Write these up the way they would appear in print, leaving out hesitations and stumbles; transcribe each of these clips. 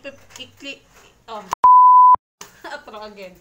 i-click. Oh. Atro again.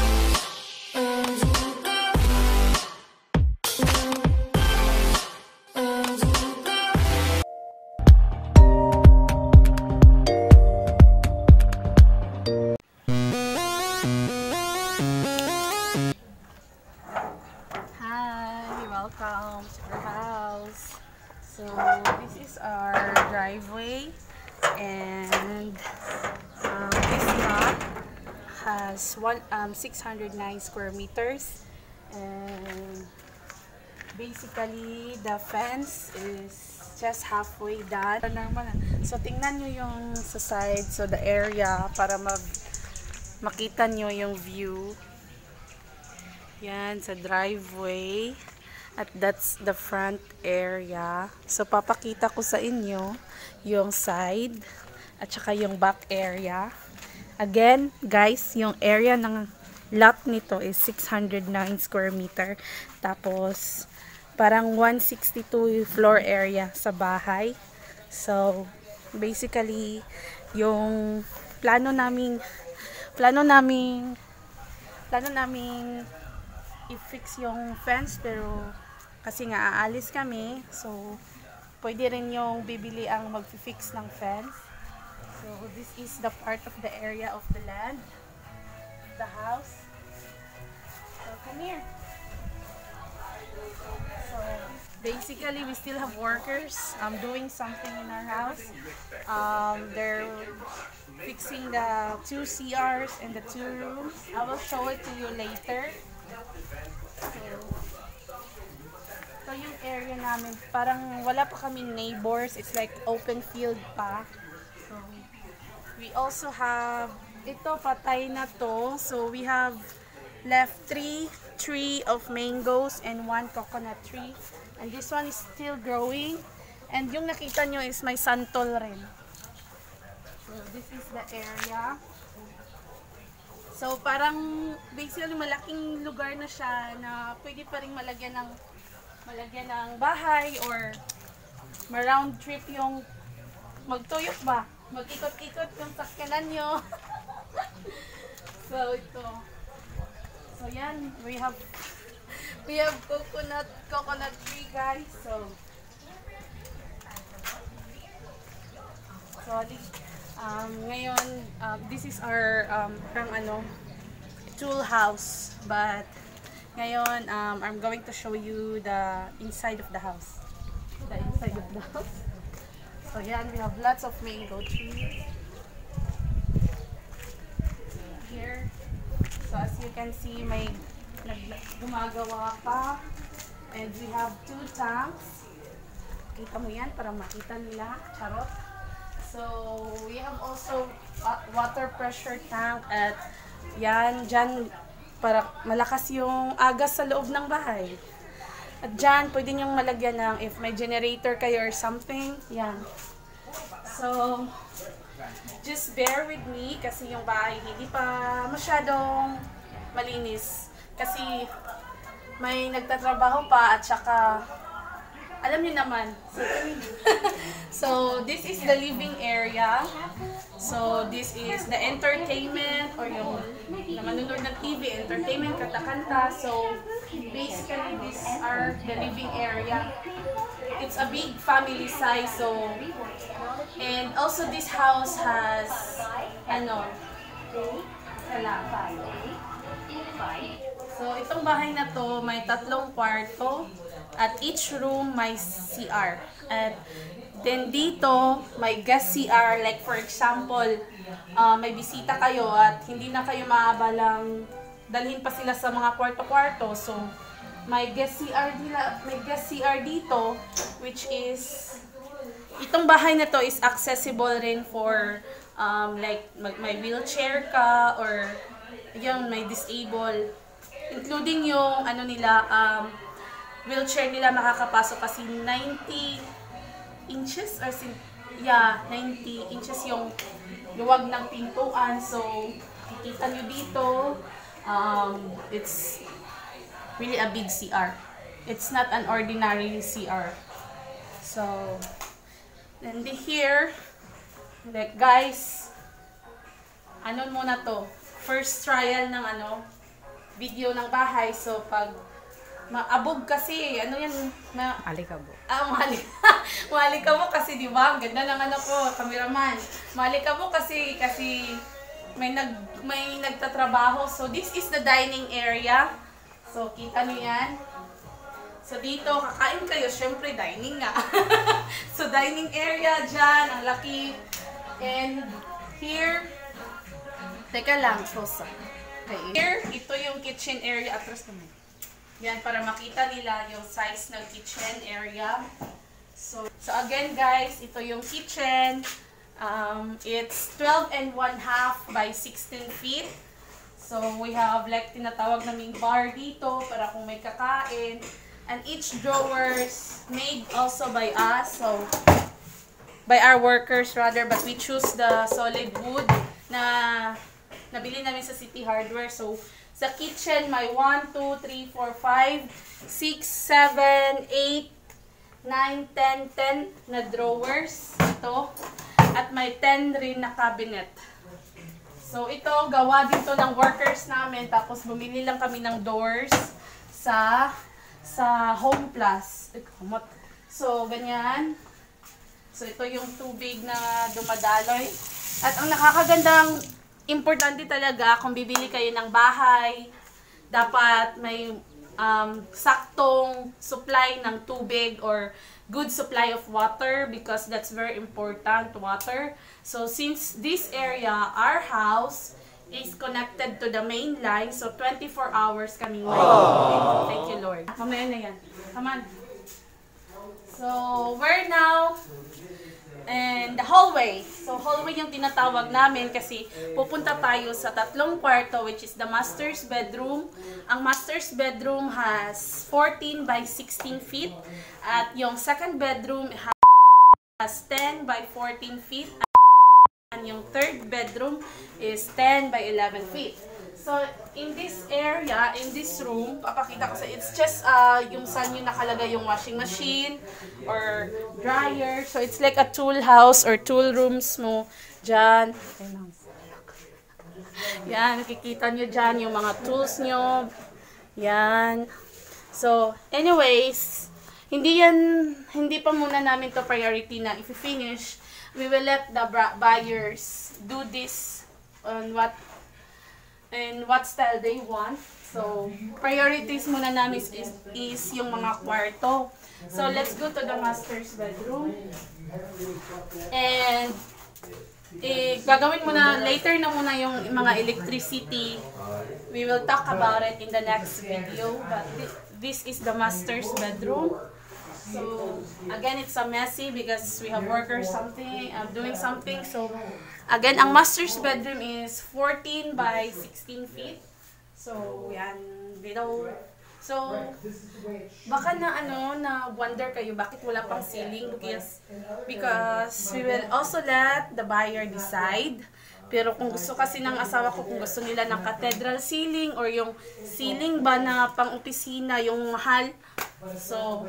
Welcome to our house. So this is our driveway, and this lot has 609 square meters, and basically the fence is just halfway done. So tingnan nyo yung sa side, so the area para makita nyo yung view. Yan sa driveway. At that's the front area. So, papakita ko sa inyo yung side at saka yung back area. Again, guys, yung area ng lot nito is 609 square meter. Tapos, parang 162 floor area sa bahay. So, basically, yung plano naming i-fix yung fence, pero kasi nga aalis kami, so pwede rin yung bibili ang mag-fix ng fence. So this is the part of the area of the land, the house. So come here. So basically we still have workers doing something in our house. They're fixing the 2 CRs and the 2 rooms. I will show it to you later. So yung area namin, parang wala pa kaming neighbors. It's like open field pa. So we also have, ito patay na to. So we have left 3 tree of mangoes and 1 coconut tree. And this one is still growing. And yung nakita nyo is may santol rin. So this is the area. So, parang basically malaking lugar na siya na pwede pa rin malagyan ng bahay or ma-round trip yung magtuyok ba? Mag-ikot-ikot yung sakyanan nyo. So, ito. So, yan. We have coconut tree, guys. So, ngayon, this is our tool house, but ngayon I'm going to show you the inside of the house. So yan, we have lots of mango trees here. So as you can see, may gumagawa pa, and we have 2 tanks. Kita mo yan para makita nila. Charot. So, we have also water pressure tank at yan, dyan, para malakas yung agas sa loob ng bahay. At dyan, pwede nyong malagyan ng if may generator kayo or something, yan. So, just bear with me kasi yung bahay hindi pa masyadong malinis. Kasi may nagtatrabaho pa at saka alam niyo naman. So, this is the living area. So, this is the entertainment or yung manunod ng TV, entertainment, kanta-kanta. So, basically, these are the living area. It's a big family size. So, and also this house has, so, itong bahay na to, may 3 kwarto. At each room may CR. At then dito, may guest CR. Like for example, may bisita kayo at hindi na kayo maabalang dalhin pa sila sa mga kwarto-kwarto. So, may guest CR dito, which is, itong bahay na to is accessible rin for like may wheelchair ka or yung may disable. Including yung wheelchair nila makakapasok kasi 90 inches or 90 inches yung luwag ng pintuan. So, kikita nyo dito, it's really a big CR. It's not an ordinary CR. So, and here, like guys, ano muna to, first trial ng video ng bahay. So pag maabog kasi, ano yan, Alikabok. malikabok kasi, di ba? Ang ganda ng ko, cameraman. Malikabok kasi may nagtatrabaho. So this is the dining area. So kita niyo yan. So dito, kakain kayo, syempre dining nga. So dining area dyan, ang laki. And here, teka lang, close up. Okay. Here, ito yung kitchen area. Atras naman. Yan, para makita nila yung size ng kitchen area. So again guys, ito yung kitchen. It's 12.5 by 16 feet. So we have like tinatawag naming bar dito para kung may kakain. And each drawers made also by us. So by our workers rather, but we choose the solid wood na nabili namin sa City Hardware. So sa kitchen, may 1, 2, 3, 4, 5, 6, 7, 8, 9, 10 na drawers. Ito. At may 10 rin na cabinet. So ito, gawa dito ng workers namin. Tapos bumili lang kami ng doors sa Home Plus. So, ganyan. So ito yung tubig na dumadaloy. At ang nakakagandang importante talaga, kung bibili kayo ng bahay, dapat may saktong supply ng tubig or good supply of water because that's very important, water. So since this area, our house, is connected to the main line, so 24 hours kaming may tubig. Thank you, Lord. Mamaya na yan. Come on. So, we're now and the hallway. So, hallway yung tinatawag namin kasi pupunta tayo sa tatlong kwarto which is the master's bedroom. Ang master's bedroom has 14 by 16 feet at yung second bedroom has 10 by 14 feet and yung third bedroom is 10 by 11 feet. So, in this area, in this room, papakita ko sa it's just yung saan yung nakalagay yung washing machine or dryer. So, it's like a tool house or tool rooms mo dyan. Yan, nakikita nyo dyan yung mga tools nyo. Yan. So, anyways, hindi pa muna namin to priority na if we finish, we will let the buyers do this on what style they want. So, priorities muna namin is yung mga kwarto. So, let's go to the master's bedroom. And, gagawin muna, later na muna yung mga electricity. We will talk about it in the next video. But this is the master's bedroom. So, again, it's a messy because we have workers doing something. So, again, ang master's bedroom is 14 by 16 feet. So, yan, below. So, baka na wonder kayo bakit wala pang ceiling because we will also let the buyer decide. Pero kung gusto kasi ng asawa ko, kung gusto nila ng cathedral ceiling or yung ceiling ba na pang-opisina, yung mahal. So,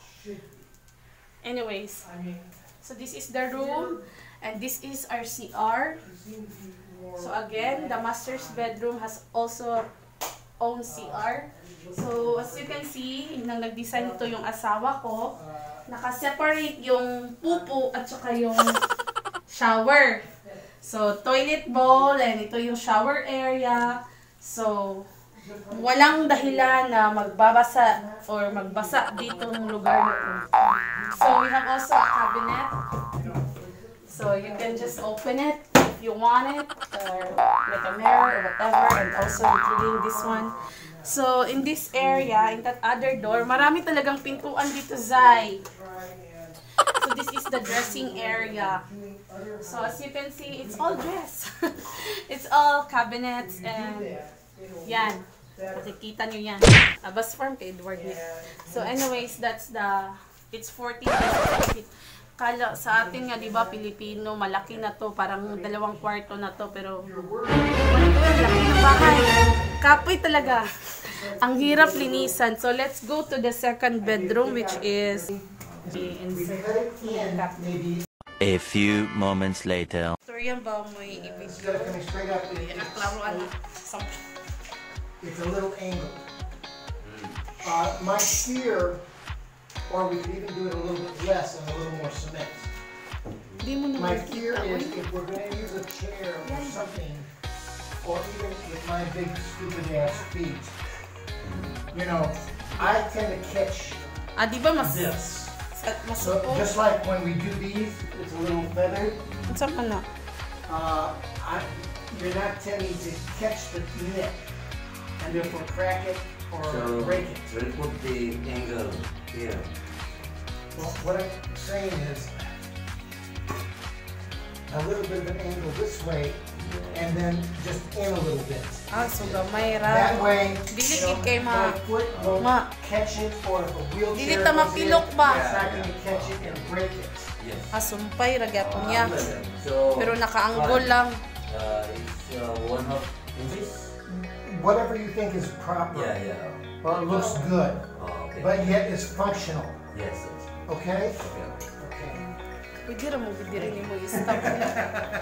anyways, so this is the room and this is our CR. So again, the master's bedroom has also own CR. So as you can see, nang nag-design ito yung asawa ko, naka-separate yung pupo at saka yung shower. So toilet bowl and ito yung shower area. So walang dahilan na magbabasa or magbasa dito ng lugar na ito. So we have also a cabinet. So you can just open it if you want it, or like a mirror or whatever, and also including this one. So in this area, in that other door, marami talagang pintuan dito, Zai. So this is the dressing area. So as you can see, it's all dress. It's all cabinets and yan. Makikita nyo yan. Bus farm kay Edward niya. So anyways, it's 40 feet. Kala sa atin nga, di ba, Pilipino, malaki na to, parang 2 kwarto na to, pero laki ng bahay. Kapoy talaga. Ang hirap linisan. So let's go to the second bedroom, which is A few moments later. Storyan ba mo i-video? It's gotta come straight up. Naklaruan sa... It's a little angle. My fear, or we could even do it a little bit less and a little more cement. Di mo My naman fear kita, is oy. if we're gonna use a chair or something, or even with my big stupid ass feet, you know, I tend to catch Ah, di ba mas... this. Mas So just like when we do these, it's a little feathered. Saan pa na? You're not tending to catch the neck and therefore crack it or So break it. we'll put the angle here. Well, what I'm saying is a little bit of an angle this way and then just in a little bit. Ah, so gamay ra. That way, Dili you know, gid kay my ma... foot won't ma- catch it, or if a Dili wheelchair ta goes in, mapilok ba? it's not going to catch it and break it. Yes. Ah, sumpay ra gyapon niya. So Pero nakaanggol lang. It's 1/2 inches. Whatever you think is proper, Yeah. or looks good, Oh, okay. but yet is functional. Yes. Yes. Okay? Okay. Okay. Pwede ra mo gid diri mo i-stop niya.